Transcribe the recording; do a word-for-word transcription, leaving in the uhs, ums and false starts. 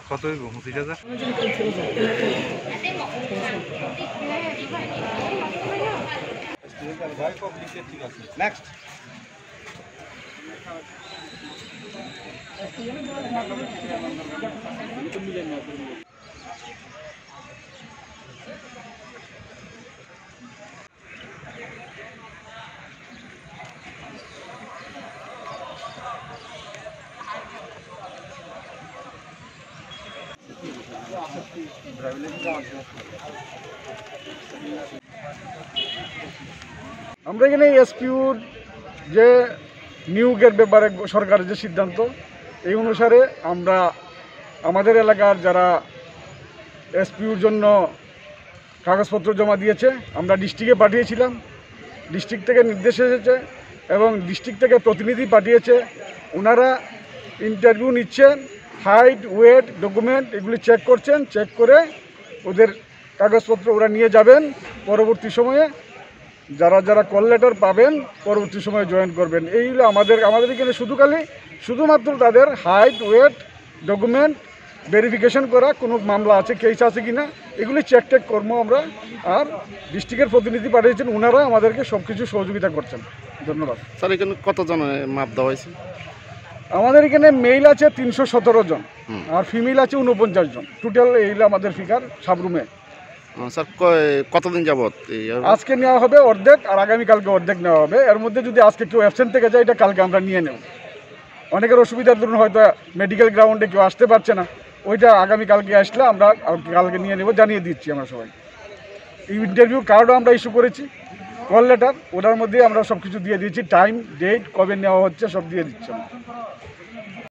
কত পঁচিশ হাজার নেক্সট আমরা এখানে এসপিউর যে নিয়োগের ব্যাপারে সরকারের যে সিদ্ধান্ত এই অনুসারে আমরা আমাদের এলাকার যারা এসপিউর জন্য কাগজপত্র জমা দিয়েছে আমরা ডিস্ট্রিক্টে পাঠিয়েছিলাম, ডিস্ট্রিক্ট থেকে নির্দেশ এসেছে এবং ডিস্ট্রিক্ট থেকে প্রতিনিধি পাঠিয়েছে। ওনারা ইন্টারভিউ নিচ্ছেন, হাইট, ওয়েট, ডকুমেন্ট এগুলি চেক করছেন, চেক করে ওদের কাগজপত্র ওরা নিয়ে যাবেন। পরবর্তী সময়ে যারা যারা কল লেটার পাবেন পরবর্তী সময়ে জয়েন করবেন। এই হলো আমাদের আমাদের এখানে শুধু খালি শুধুমাত্র তাদের হাইট, ওয়েট, ডকুমেন্ট ভেরিফিকেশন করা, কোনো মামলা আছে, কেস আছে কি না এগুলি চেক টেক করবো আমরা। আর ডিস্ট্রিক্টের প্রতিনিধি পাঠিয়েছেন, ওনারা আমাদেরকে সব কিছু সহযোগিতা করছেন। ধন্যবাদ স্যার। এখানে কতজন মাপ দেওয়া হয়েছে? আমাদের এখানে মেল আছে তিনশো সতেরো জন আর ফিমেল আছে উনপঞ্চাশ জন। টোটাল এইগুলো আমাদের ফিগার সাবরুমে। স্যার কতদিন যাবত? আজকে নেওয়া হবে অর্ধেক আর আগামীকালকে অর্ধেক নেওয়া হবে। এর মধ্যে যদি আজকে কেউ অ্যাবসেন্ট থেকে যায় এটা কালকে আমরা নিয়ে নেব। অনেকের অসুবিধার ধরুন হয়তো মেডিকেল গ্রাউন্ডে কেউ আসতে পারছে না, ওইটা আগামীকালকে আসলে আমরা কালকে নিয়ে নেব, জানিয়ে দিচ্ছি আমরা সবাই। এই ইন্টারভিউ কার্ডও আমরা ইস্যু করেছি, কল লেটার, ওটার মধ্যে আমরা সব কিছু দিয়ে দিয়েছি, টাইম, ডেট, কবে নেওয়া হচ্ছে সব দিয়ে দিচ্ছি আমরা।